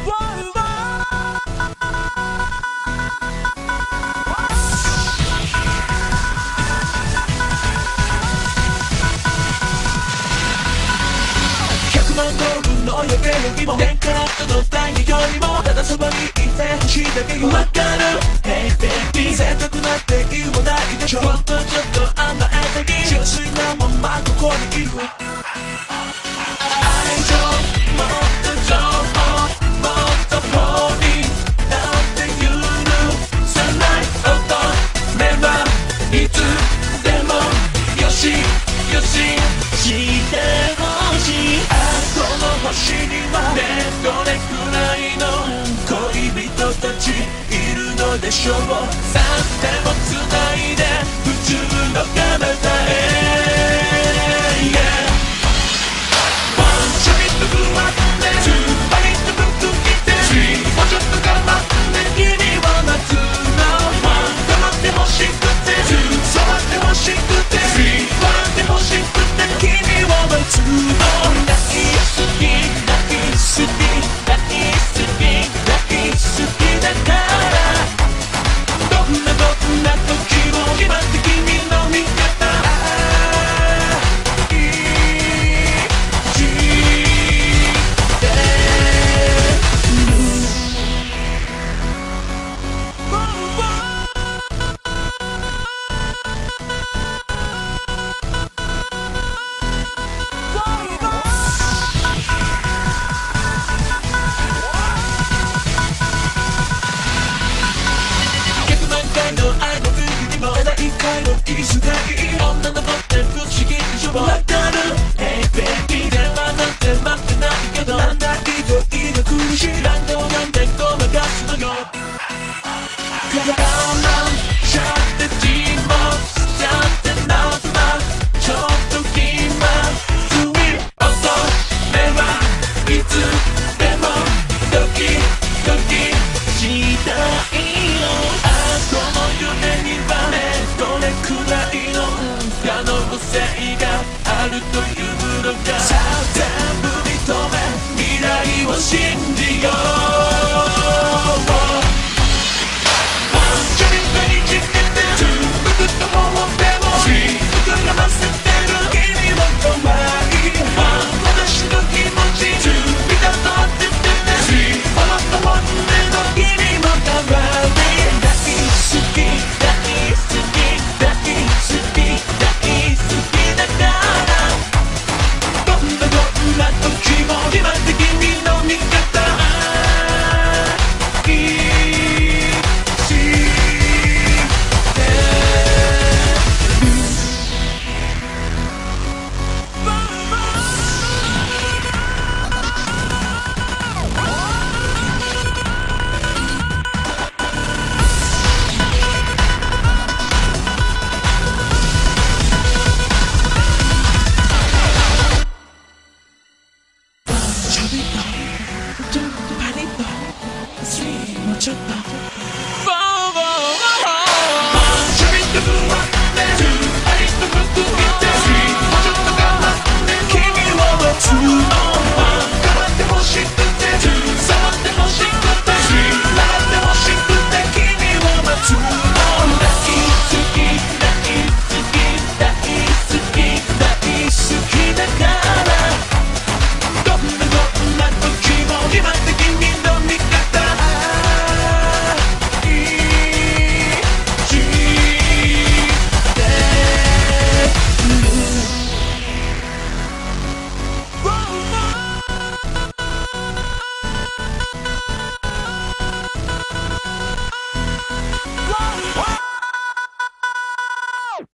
100万ドルの予定よりも年からの第2よりもただそばにいてほしいだけよ。わかる Hey baby せっかくなっていいもないでしょ。もっとちょっと甘えていい純粋なままここにいる。愛情もっと情報もっとポリなんて許さない乙女はいつでもよしよししてほしい。この星にはねどれくらいの恋人たちいるのでしょう。さ手もつないで宇宙の彼方へ、yeah。 One ちょびっと不安で Two パリッと服着て Three もうちょっと頑張って君を待つの One 黙ってほしくて Two 触ってほしくて Three 笑ってほしくて君を待つの。大好き大好き大好き大好きだからどんな時も決まって君の味方気遣い女の子って不思議でしょ。わかる Hey baby 電話なんて待ってないけどなんだいといが苦しいランドなんてごまかすのよ。我慢しちゃって自問しちゃってなくなちょっと気まずい乙女はいつでもドキドキしたいの。この夢にはねどれくらいの可能性があるというのか。さあ全部認め未来を信じよう。One ちょびっとにじってて Two 僕とほっぺを Three 膨らませてる君の可愛い One 私の気持ち Two 見たとってて Three ほろっと本音の君も可愛い。大好き大好き大好き大好きだからどんな時も決まって君の味方ちょびっとちょっとパリッと Three もうちょっと